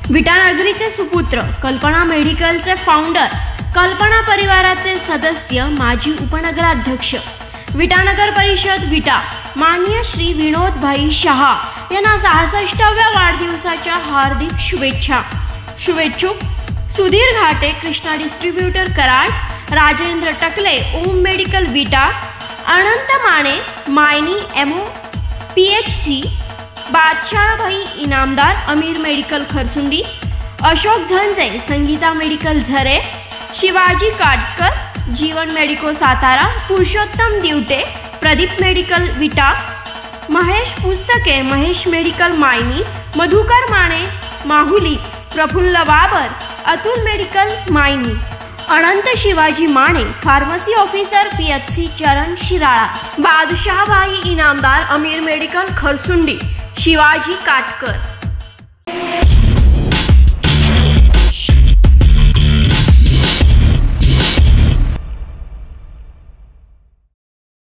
विटानगरीचे सुपुत्र, कल्पना मेडिकलचे फाउंडर, कल्पना परिवाराचे सदस्य, माजी उपनगराध्यक्ष, विटानगर परिषद विटा माननीय श्री विनोद भाई शहा यांना 66व्या वाढदिवसाच्या हार्दिक शुभेच्छा। शुभेच्छुक Sudhir Ghate, Krishna distributor Karad, Rajendra Takle, Om medical Vita, Anant Mane, Mayani MO PHC, Badshah Bhai Inamdar, Amir medical Kharsundi, Ashok Zanje, Sangeeta medical Zare, Shivaji Katkar, Jeevan medico Satara, Purushottam Divate, Pradeep medical Vita, Mahesh Pustake, Mahesh medical Mayani, Madhukar Mane Mahuli, Praful Babar, Atul medical Mayani, Anant Shivaji Mane, pharmacy officer PHC Charan Shirala, Badshah Bhai Inamdar, Amir medical Kharsundi, Shivaji Katkar.